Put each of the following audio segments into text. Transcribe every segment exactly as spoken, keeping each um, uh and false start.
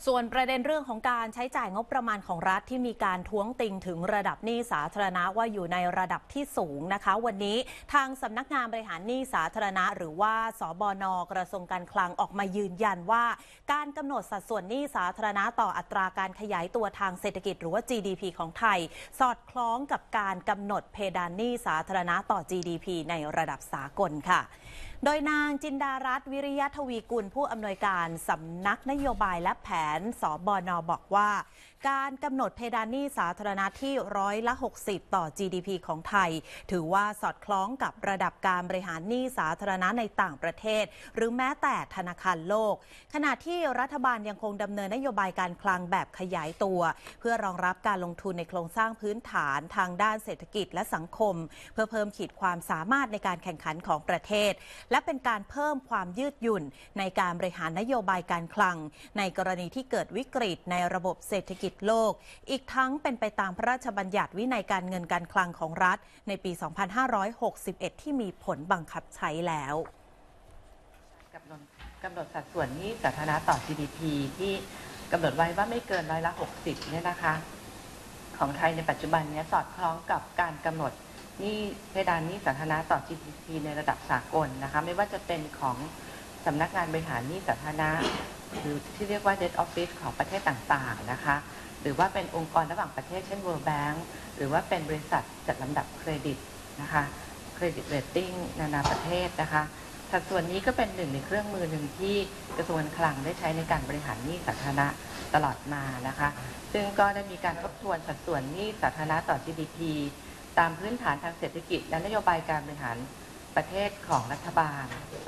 ส่วนประเด็นเรื่องของการใช้จ่ายงบประมาณของรัฐที่มีการท้วงติงถึงระดับหนี้สาธารณะว่าอยู่ในระดับที่สูงนะคะวันนี้ทางสำนักงานบริหารหนี้สาธารณะหรือว่าสบน.กระทรวงการคลังออกมายืนยันว่าการกำหนดสัดส่วนหนี้สาธารณะต่ออัตราการขยายตัวทางเศรษฐกิจหรือว่า จี ดี พี ของไทยสอดคล้องกับการกำหนดเพดานหนี้สาธารณะต่อ จี ดี พี ในระดับสากลค่ะโดยนางจินดารัตน์วิริยะทวีกุลผู้อำนวยการสำนักนโยบายและแผนสบน.บอกว่าการกำหนดเพดานหนี้สาธารณะที่ร้อยละหกสิบต่อ จี ดี พี ของไทยถือว่าสอดคล้องกับระดับการบริหารหนี้สาธารณะในต่างประเทศหรือแม้แต่ธนาคารโลกขณะที่รัฐบาลยังคงดำเนินนโยบายการคลังแบบขยายตัวเพื่อรองรับการลงทุนในโครงสร้างพื้นฐานทางด้านเศรษฐกิจและสังคมเพื่อเพิ่มขีดความสามารถในการแข่งขันของประเทศและเป็นการเพิ่มความยืดหยุ่นในการบริหารนโยบายการคลังในกรณีที่เกิดวิกฤตในระบบเศรษฐกิจโลกอีกทั้งเป็นไปตามพระราชบัญญัติวินัยการเงินการคลังของรัฐในปี สองพันห้าร้อยหกสิบเอ็ด ที่มีผลบังคับใช้แล้วกำหนดกำหนดสัดส่วนหนี้สาธารณะต่อ จี ดี พี ที่กำหนดไว้ว่าไม่เกินร้อยละหกสิบเนี่ยนะคะของไทยในปัจจุบันนี้สอดคล้องกับการกำหนดหนี้เพดานหนี้สาธารณะต่อ จี ดี พี ในระดับสากลนะคะไม่ว่าจะเป็นของสำนักงานบริหารหนี้สาธารณะหรือที่เรียกว่า Debt Office ของประเทศต่างๆนะคะหรือว่าเป็นองค์กรระหว่างประเทศเช่น World Bank หรือว่าเป็นบริษัทจัดลำดับเครดิตนะคะเครดิตเรตติ้งนานาประเทศนะคะสัดส่วนนี้ก็เป็นหนึ่งในเครื่องมือหนึ่งที่กระทรวงการคลังได้ใช้ในการบริหารหนี้สาธารณะตลอดมานะคะซึ่งก็ได้มีการทบทวนสัดส่วนหนี้สาธารณะต่อ จี ดี พี ตามพื้นฐานทางเศรษฐกิจและนโยบายการบริหารประเทศของรัฐบาล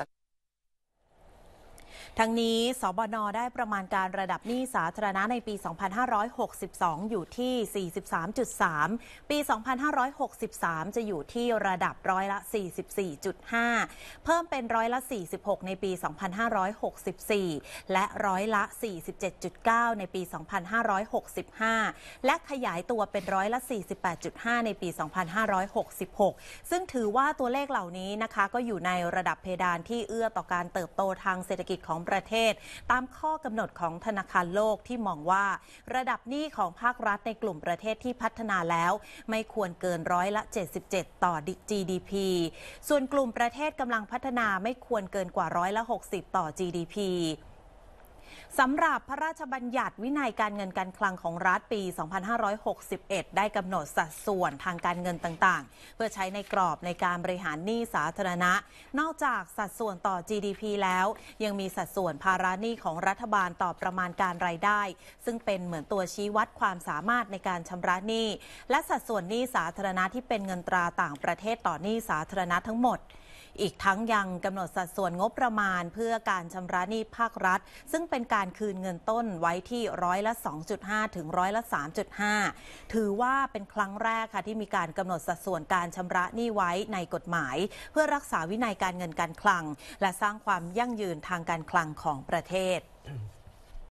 ทั้งนี้สบน.ได้ประมาณการระดับหนี้สาธารณะในปี สองพันห้าร้อยหกสิบสอง อยู่ที่ สี่สิบสามจุดสาม ปี สองพันห้าร้อยหกสิบสาม จะอยู่ที่ระดับร้อยละ สี่สิบสี่จุดห้า เพิ่มเป็นร้อยละ สี่สิบหก ในปี สองพันห้าร้อยหกสิบสี่ และร้อยละ สี่สิบเจ็ดจุดเก้า ในปี สองพันห้าร้อยหกสิบห้า และขยายตัวเป็นร้อยละ สี่สิบแปดจุดห้า ในปี สองพันห้าร้อยหกสิบหก ซึ่งถือว่าตัวเลขเหล่านี้นะคะก็อยู่ในระดับเพดานที่เอื้อต่อการเติบโตทางเศรษฐกิจของประเทศตามข้อกำหนดของธนาคารโลกที่มองว่าระดับหนี้ของภาครัฐในกลุ่มประเทศที่พัฒนาแล้วไม่ควรเกินร้อยละเจ็ดสิบเจ็ดต่อ จี ดี พี ส่วนกลุ่มประเทศกำลังพัฒนาไม่ควรเกินกว่าร้อยละหกสิบต่อ จี ดี พีสำหรับพระราชบัญญัติวินัยการเงินการคลังของรัฐปี สองพันห้าร้อยหกสิบเอ็ด ได้กำหนดสัดส่วนทางการเงินต่างๆเพื่อใช้ในกรอบในการบริหารหนี้สาธารณะนอกจากสัดส่วนต่อ จี ดี พี แล้วยังมีสัดส่วนภาระหนี้ของรัฐบาลต่อประมาณการรายได้ซึ่งเป็นเหมือนตัวชี้วัดความสามารถในการชำระหนี้และสัดส่วนหนี้สาธารณะที่เป็นเงินตราต่างประเทศต่อหนี้สาธารณะทั้งหมดอีกทั้งยังกำหนดสัดส่วนงบประมาณเพื่อการชำระหนี้ภาครัฐซึ่งเป็นการคืนเงินต้นไว้ที่ร้อยละ สองจุดห้า ถึงร้อยละ สามจุดห้า ถือว่าเป็นครั้งแรกค่ะที่มีการกำหนดสัดส่วนการชำระหนี้ไว้ในกฎหมายเพื่อรักษาวินัยการเงินการคลังและสร้างความยั่งยืนทางการคลังของประเทศ